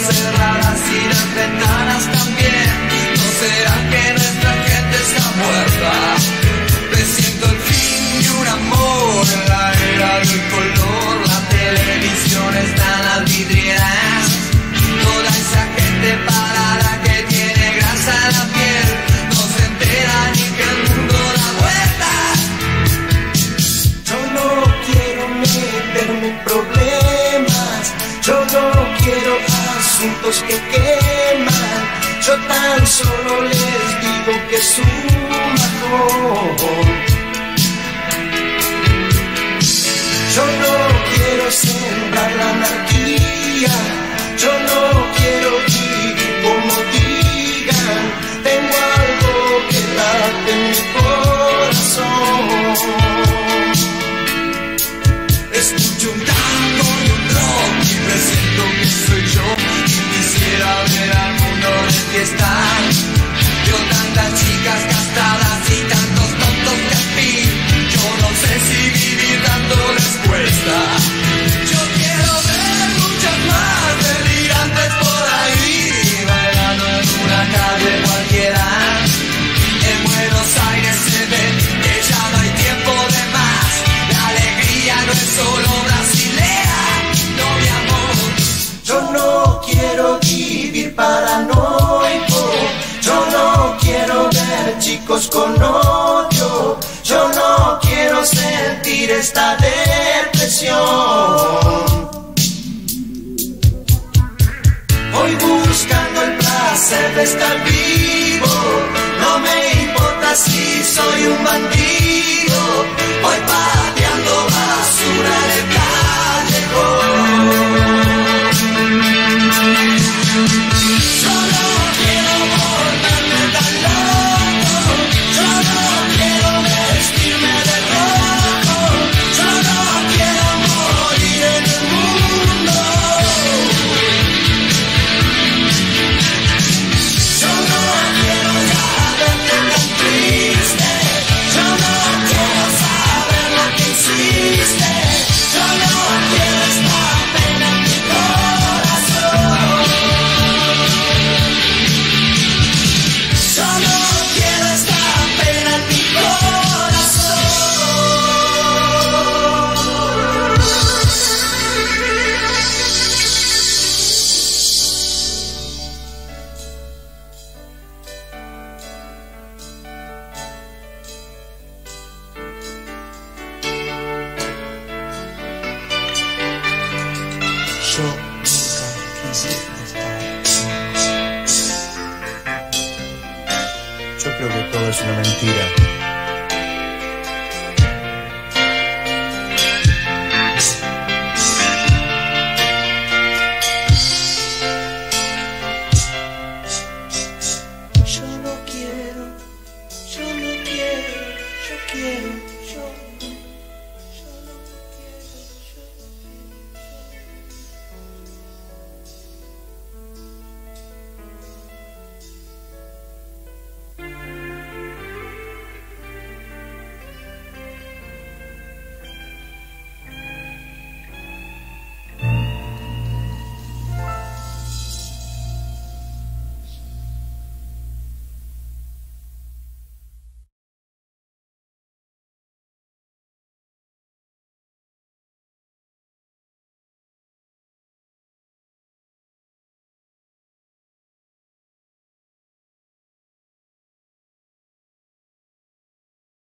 cerradas y las ventanas también. ¿No será que nuestra gente está muerta? Presiento el fin de un amor en la era del color. La televisión está en las vidrieras. Toda esa gente parada que tiene grasa en la piel no se entera ni que el mundo da vueltas. Yo no quiero meterme en problemas, yo no quiero asuntos que queman. Yo tan solo les digo que es un bajón. Yo no quiero sembrar la anarquía, yo no quiero vivir como digan. Tengo algo que late en mi corazón. Escucho un tango y un rock y presiento que soy yo. Y quisiera ver al mundo de fiesta. Veo tantas chicas gastadas y tantos tontos que al fin yo no sé si vivir dándoles cuesta. Yo quiero ver muchas más delirantes por ahí, bailando en una calle cualquiera. En Buenos Aires se ve que ya no hay tiempo de más. La alegría no es solo brasilera, no mi amor. Yo no quiero vivir paranoico, yo no quiero ver chicos con odio, yo no quiero sentir esta depresión. Voy buscando el placer de estar vivo, no me importa si soy un bandido. Voy pateando basura en el callejón. Yo no quiero volverme tan loco, yo no quiero vestirme de rojo, yo no quiero morir en el mundo. Yo no quiero ya verte tan triste, yo no quiero saber lo que hiciste, yo no quiero esta pena en mi corazón. Yo no quiero esta pena en mi corazón. Yo nunca quise estar loco. Yo creo que todo es una mentira.